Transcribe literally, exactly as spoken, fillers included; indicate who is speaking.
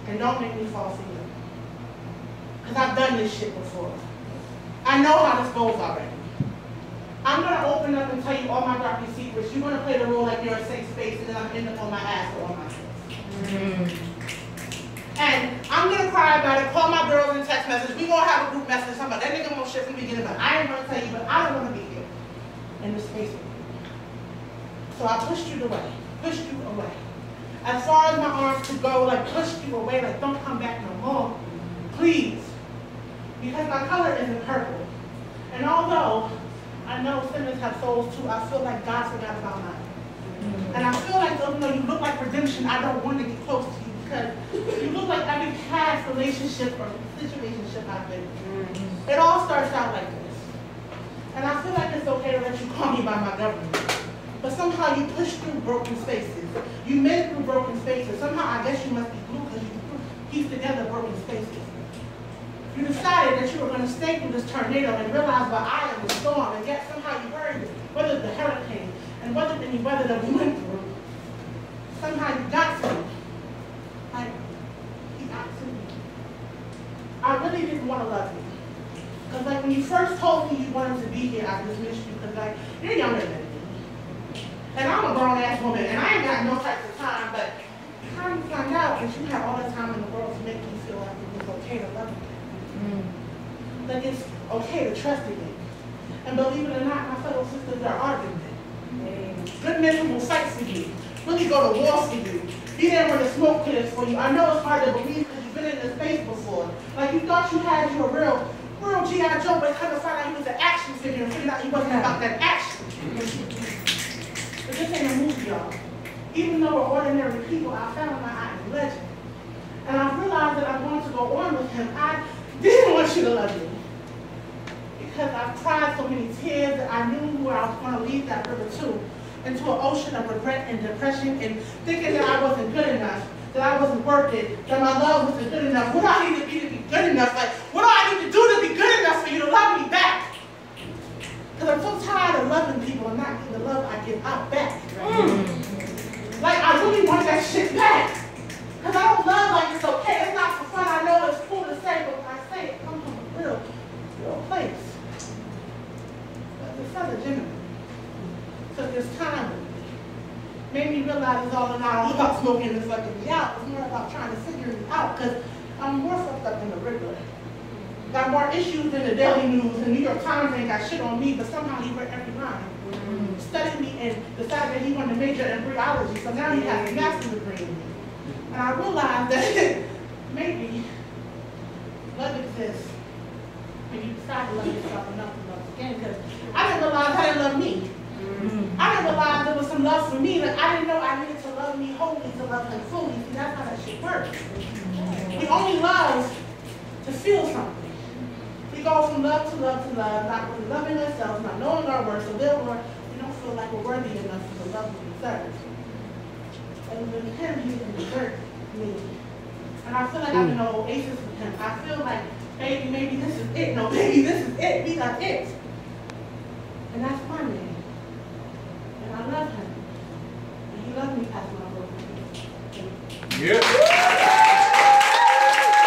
Speaker 1: And don't make me fall for you. Because I've done this shit before. I know how this goes already. I'm going to open up and tell you all my darkest secrets. You're going to play the role like you're a safe space, and then I'm going to end up on my ass or on my face. Mm. And I'm going to cry about it, call my girls in text message. We're going to have a group message talking about that nigga won't shit from the beginning, but I ain't going to tell you, but I don't want to be here in this space with you. So I pushed you away, pushed you away. As far as my arms could go, like pushed you away, like don't come back no more, please. Because my color isn't purple. And although I know sinners have souls too, I feel like God forgot about mine. Mm-hmm. And I feel like even though you look like redemption, I don't want to get close to you because you look like every past relationship or situationship I've been in. Mm-hmm. It all starts out like this. And I feel like it's okay to let you call me by my government. But somehow you push through broken spaces. You made through broken spaces. Somehow I guess you must be blue because you piece together broken spaces. You decided that you were going to stay through this tornado and realize what I am the storm, and yet somehow you heard weathered the hurricane and weathered any weather that we went through. Somehow you got to me. Like, you got to me. I really didn't want to love you. Because like when you first told me you wanted to be here, I dismissed you because like, you're younger than me. And I'm a grown ass woman and I ain't got no type of time, but how you find out that you have all the time in the world to make me feel like it was okay to love you. Mm. That it's okay to trust again. And believe it or not, my fellow sisters are arguing. Mm. Good men who will fight for you, really go to war for you, be there when the smoke clears for you. I know it's hard to believe because you've been in this space before. Like you thought you had you a real, real G I Joe, but kind of find out he was an action figure and figured out he wasn't about that action. But this ain't a movie, y'all. Even though we're ordinary people, I found my eye is legend. And I realized that I wanted to go on with him. I didn't want you to love me. Because I've cried so many tears that I knew where I was going to lead that river to, into an ocean of regret and depression and thinking that I wasn't good enough, that I wasn't worth it, that my love wasn't good enough. What do I need to be to be good enough? Like, what do I need to do to be good enough for you to love me back? Because I'm so tired of loving people and not getting the love I give out back. Mm. Like, I really want that shit back. Because I don't love like it's okay. It's not for fun. I know it's cool to say, but when I say it, it comes from a real, real place. But it's not legitimate. So this time with me made me realize it's all not all about smoking and fucking me out. It's more about trying to figure it out because I'm more fucked up than the regular. Got more issues than the Daily News, and New York Times ain't got shit on me, but somehow he read every line. Mm-hmm. Studied me and decided that he wanted to major in embryology, so now he has a master's degree in me. And I realized that maybe love exists when you decide to love yourself enough to love again, because I didn't realize I didn't love me. Mm-hmm. I didn't realize there was some love for me, like I didn't know I needed to love me wholly to love him fully. See, that's how that shit works. Mm-hmm. We only love to feel something. We go from love to love to love, not really loving ourselves, not knowing our worth, so therefore we don't feel like we're worthy enough for the love we deserve. And with him, he didn't deserve me. And I feel like I'm in an oasis with him. I feel like, baby, maybe this is it. No, baby, this is it. We got it. And that's my man. And I love him. And he loved me past my broken.
Speaker 2: Yeah.